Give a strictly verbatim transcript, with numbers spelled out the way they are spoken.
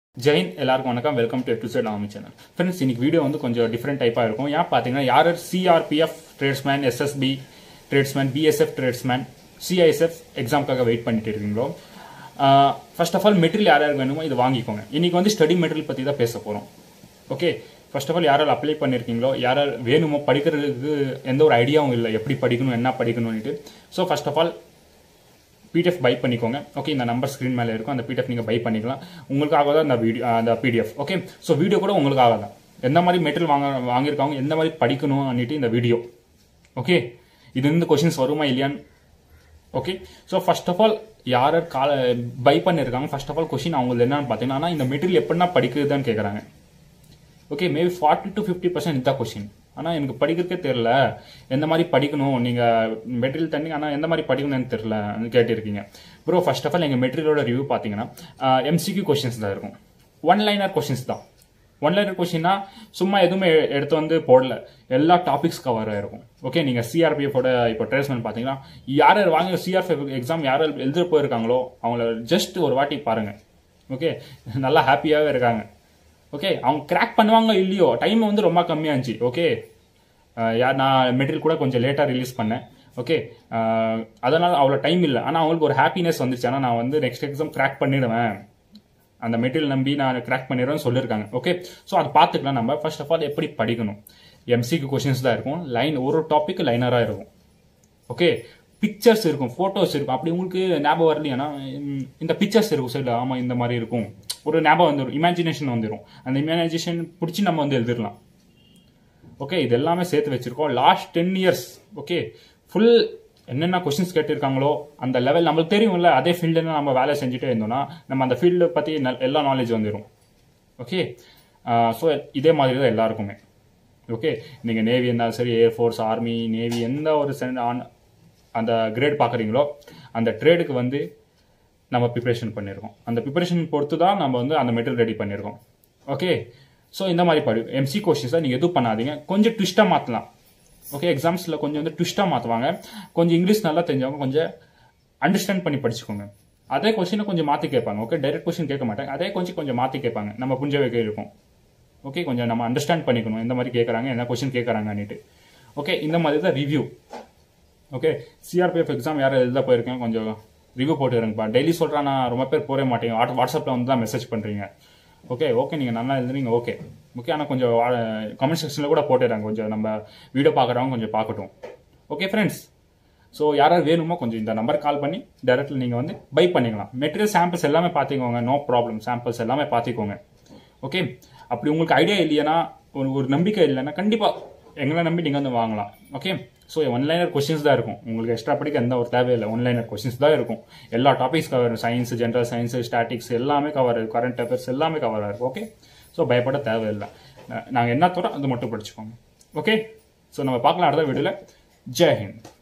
ஜெயின் எல்லாருக்கும் வணக்கம். Welcome to episode ஆமி சேனல். ஃப்ரெண்ட்ஸ், இன்னைக்கு வீடியோ வந்து கொஞ்சம் டிஃப்ரெண்ட் டைப்பாக இருக்கும். ஏன் பார்த்தீங்கன்னா, யார் C R P F tradesman, S S B tradesman, B S F tradesman, C I S F எக்ஸாமுக்காக வெயிட் பண்ணிட்டு இருக்கீங்களோ, ஃபர்ஸ்ட் ஆஃப் ஆல் மெட்டீரியல் யார் யாருக்கு வேணுமோ இது வாங்கிக்கோங்க. இன்னைக்கு வந்து ஸ்டடி மெட்டீரியல் பற்றி தான் பேச போகிறோம். ஓகே, ஃபர்ஸ்ட் ஆஃப் ஆல் யாரால் அப்ளை பண்ணியிருக்கீங்களோ, யாரால் வேணுமோ, படிக்கிறதுக்கு எந்த ஒரு ஐடியாவும் இல்லை எப்படி படிக்கணும் என்ன படிக்கணும்னுட்டு. So first of all P D F buy பண்ணிக்கோங்க. ஓகே, இந்த நம்பர் ஸ்க்ரீன் மேலே இருக்கும். அந்த P D F நீங்கள் பை பண்ணிக்கலாம். உங்களுக்காக தான் இந்த வீடியோ, அந்த P D F. Okay, so video கூட உங்களுக்காக தான். எந்த மாதிரி மெட்டீரியல் வாங்க வாங்கியிருக்காங்க, எந்த மாதிரி படிக்கணும் அன்னிட்டு இந்த வீடியோ. ஓகே, இது இருந்து கொஸ்டின்ஸ் வருமா இல்லையான்னு. Okay, so first of all யார் கால பை பண்ணியிருக்காங்க, ஃபர்ஸ்ட் ஆஃப் ஆல் கொஸ்டின் அவங்களுக்கு என்னன்னு பார்த்தீங்கன்னா, இந்த மெட்டீரியல் எப்படின்னா படிக்கிறதுன்னு கேட்குறாங்க. Okay, maybe forty to fifty percent இதுதான் கொஸ்டின். ஆனால் எனக்கு படிக்கிறதுக்கே தெரியல, எந்த மாதிரி படிக்கணும், நீங்கள் மெட்டீரியல் தண்ணி ஆனால் எந்த மாதிரி படிக்கணும்னு தெரியல கேட்டிருக்கீங்க. ப்ரோ, ஃபர்ஸ்ட் ஆஃப் ஆல் எங்கள் மெட்டீரியலோட ரிவ்யூ பார்த்தீங்கன்னா M C Q கொஸ்டின்ஸ் தான் இருக்கும். ஒன் லைனர் கொஸ்டின்ஸ் தான். ஒன் லைனர் கொஸ்டின்னா சும்மா எதுவுமே எடுத்து வந்து போடல, எல்லா டாபிக்ஸ் கவர் ஆயிருக்கும். ஓகே, நீங்கள் C R P F ஓட இப்போ ட்ரேட்ஸ்மேன் பார்த்தீங்கன்னா, யார் யார் வாங்க C R P F exam யார் எழுத போயிருக்காங்களோ அவங்கள ஜஸ்ட் ஒரு வாட்டி பாருங்க. ஓகே, நல்லா ஹாப்பியாகவே இருக்காங்க. ஓகே, அவங்க கிராக் பண்ணுவாங்க இல்லையோ, டைம் வந்து ரொம்ப கம்மியாக இருந்துச்சு. ஓகே, யார் நான் மெட்டீரியல் கூட கொஞ்சம் லேட்டாக ரிலீஸ் பண்ணேன். ஓகே, அதனால் அவ்வளோ டைம் இல்லை. ஆனால் அவங்களுக்கு ஒரு ஹாப்பினஸ் வந்துச்சு. ஆனால் நான் வந்து நெக்ஸ்ட் எக்ஸாம் கிராக் பண்ணிடுவேன், அந்த மெட்டீரியல் நம்பி நான் கிராக் பண்ணிடுவேன்னு சொல்லியிருக்காங்க. ஓகே, ஸோ அதை பார்த்துக்கலாம். நம்ம ஃபர்ஸ்ட் ஆஃப் ஆல் எப்படி படிக்கணும். M C Q கொஸ்டின்ஸ் தான் இருக்கும். லைன் ஒரு டாபிக் லைனராக இருக்கும். ஓகே, பிக்சர்ஸ் இருக்கும், ஃபோட்டோஸ் இருக்கும். அப்படி உங்களுக்கு ஞாபகம் வரலையானா இந்த பிக்சர்ஸ் இருக்கும் சைடில், ஆமாம் இந்த மாதிரி இருக்கும், ஒரு ஞாபகம் வந்துடும், இமேஜினேஷன் வந்துடும். அந்த இமேஜினேஷன் பிடிச்சி நம்ம வந்து எழுதிடலாம். ஓகே, இது எல்லாமே சேர்த்து வச்சிருக்கோம். Last ten years okay full என்னென்ன கொஸ்டின்ஸ் கேட்டிருக்காங்களோ அந்த லெவல் நம்மளுக்கு தெரியும்ல, அதே ஃபீல்டு நம்ம வேலை செஞ்சுட்டே இருந்தோம்னா நம்ம அந்த ஃபீல்டு பற்றி எல்லா நாலேஜ் வந்துடும். ஓகே, ஸோ இதே மாதிரி தான் எல்லாருக்குமே. ஓகே, நீங்கள் நேவி இருந்தாலும் சரி, ஏர்ஃபோர்ஸ், ஆர்மி, நேவி எந்த ஒரு ஆன் அந்த கிரேட் பார்க்குறீங்களோ அந்த ட்ரேடுக்கு வந்து நம்ம ப்ரிப்பரேஷன் பண்ணியிருக்கோம். அந்த ப்ரிப்பரேஷன் பொறுத்து தான் நம்ம வந்து அந்த மெட்டீரியல் ரெடி பண்ணியிருக்கோம். ஓகே, ஸோ இந்த மாதிரி படி M C கொஸ்டின்ஸ் தான். நீங்கள் எதுவும் பண்ணாதீங்க, கொஞ்சம் ட்விஸ்ட்டாக மாற்றலாம். ஓகே, எக்ஸாம்ஸில் கொஞ்சம் வந்து ட்விஸ்ட்டாக மாற்றுவாங்க. கொஞ்சம் இங்கிலீஷ் நல்லா தெரிஞ்சவங்க கொஞ்சம் அண்டர்ஸ்டாண்ட் பண்ணி படிச்சுக்கோங்க. அதே கொஸ்டினை கொஞ்சம் மாற்றி கேட்பாங்க. ஓகே, டைரக்ட் கொஸ்டின் கேட்க மாட்டாங்க, அதே கொஞ்சம் கொஞ்சம் மாற்றி கேட்பாங்க. நம்ம புரிஞ்ச வைக்க இருக்கும். ஓகே, கொஞ்சம் நம்ம அண்டர்ஸ்டாண்ட் பண்ணிக்கணும் எந்த மாதிரி கேட்குறாங்க, என்ன கொஸ்டின் கேட்குறாங்கன்னுட்டு. ஓகே, இந்த மாதிரி தான் review. Okay, C R P F exam யாரும் எழுத போயிருக்கேன், கொஞ்சம் ரிவ்யூ போட்டுருங்கப்பா. டெய்லி சொல்கிறேன், நான் ரொம்ப பேர் போட மாட்டேங்க, வாட்ஸ்அப்பில் வந்து தான் மெசேஜ் பண்ணுறீங்க. ஓகே ஓகே நீங்கள் நல்லா எழுதுறீங்க. ஓகே ஓகே ஆனால் கொஞ்சம் கமெண்ட் செக்ஷனில் கூட போட்டுறாங்க, கொஞ்சம் நம்ம வீடியோ பார்க்குறவங்க கொஞ்சம் பார்க்கட்டும். ஓகே ஃப்ரெண்ட்ஸ், ஸோ யாராவது வேணுமோ கொஞ்சம் இந்த நம்பர் கால் பண்ணி டேரெக்டில் நீங்கள் வந்து பை பண்ணிக்கலாம். மெட்டீரியல் சாம்பிள்ஸ் எல்லாமே பார்த்துக்கோங்க, நோ ப்ராப்ளம். சாம்பிள்ஸ் எல்லாமே பார்த்துக்கோங்க. ஓகே, அப்படி உங்களுக்கு ஐடியா இல்லைன்னா, ஒரு ஒரு நம்பிக்கை இல்லைன்னா கண்டிப்பாக எங்களை நம்பி நீங்கள் வந்து வாங்கலாம். ஓகே, ஸோ ஒன்லைனர் கொஸ்டின்ஸ் தான் இருக்கும். உங்களுக்கு எக்ஸ்ட்ரா படிக்க எந்த ஒரு தேவையில்லை, ஒன்லைனர் கொஸ்டின்ஸ் தான் இருக்கும். எல்லா topics cover, science, general science, statics எல்லாமே கவர், கரண்ட் அஃபேர்ஸ் எல்லாமே கவர் ஆகும். ஓகே, ஸோ பயப்பட தேவையில்லை. நாங்கள் என்ன தரோம் அது மட்டும் படிச்சுக்கோங்க. ஓகே, ஸோ நம்ம பார்க்கலாம் அடுத்த வீடியோவில். ஜெய் ஹிந்த்.